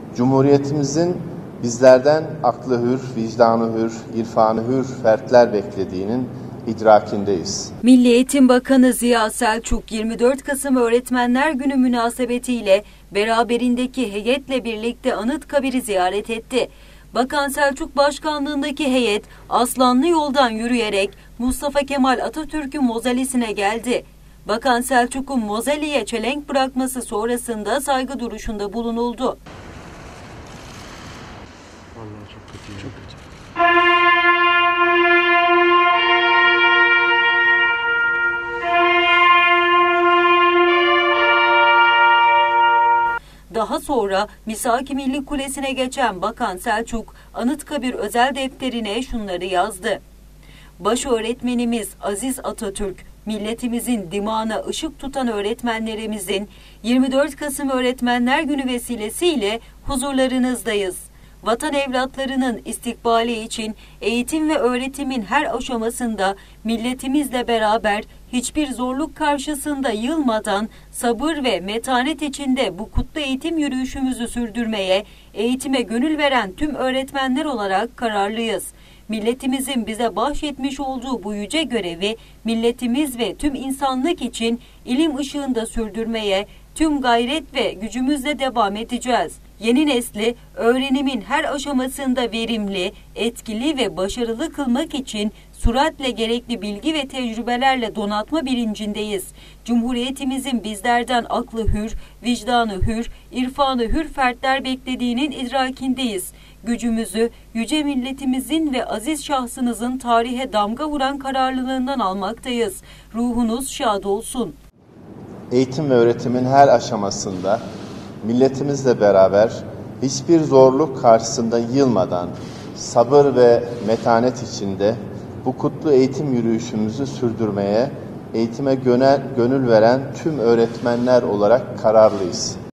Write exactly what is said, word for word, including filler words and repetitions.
Cumhuriyetimizin bizlerden aklı hür, vicdanı hür, irfanı hür fertler beklediğinin idrakindeyiz. Milli Eğitim Bakanı Ziya Selçuk yirmi dört Kasım Öğretmenler Günü münasebetiyle beraberindeki heyetle birlikte Anıtkabir'i ziyaret etti. Bakan Selçuk başkanlığındaki heyet Aslanlı Yoldan yürüyerek Mustafa Kemal Atatürk'ün mozolesine geldi. Bakan Selçuk'un mozoleye çelenk bırakması sonrasında saygı duruşunda bulunuldu. Vallahi çok kötü. Çok kötü. Daha sonra Misaki Milli Kulesi'ne geçen Bakan Selçuk, Anıtkabir özel defterine şunları yazdı. Baş öğretmenimiz Aziz Atatürk, milletimizin dimağına ışık tutan öğretmenlerimizin yirmi dört Kasım Öğretmenler Günü vesilesiyle huzurlarınızdayız. Vatan evlatlarının istikbali için eğitim ve öğretimin her aşamasında milletimizle beraber hiçbir zorluk karşısında yılmadan sabır ve metanet içinde bu kutlu eğitim yürüyüşümüzü sürdürmeye, eğitime gönül veren tüm öğretmenler olarak kararlıyız. Milletimizin bize bahşetmiş olduğu bu yüce görevi milletimiz ve tüm insanlık için ilim ışığında sürdürmeye tüm gayret ve gücümüzle devam edeceğiz. Yeni nesli öğrenimin her aşamasında verimli, etkili ve başarılı kılmak için süratle gerekli bilgi ve tecrübelerle donatma bilincindeyiz. Cumhuriyetimizin bizlerden aklı hür, vicdanı hür, irfanı hür fertler beklediğinin idrakindeyiz. Gücümüzü yüce milletimizin ve aziz şahsınızın tarihe damga vuran kararlılığından almaktayız. Ruhunuz şad olsun. Eğitim ve öğretimin her aşamasında milletimizle beraber hiçbir zorluk karşısında yılmadan sabır ve metanet içinde bu kutlu eğitim yürüyüşümüzü sürdürmeye, eğitime gönül veren tüm öğretmenler olarak kararlıyız.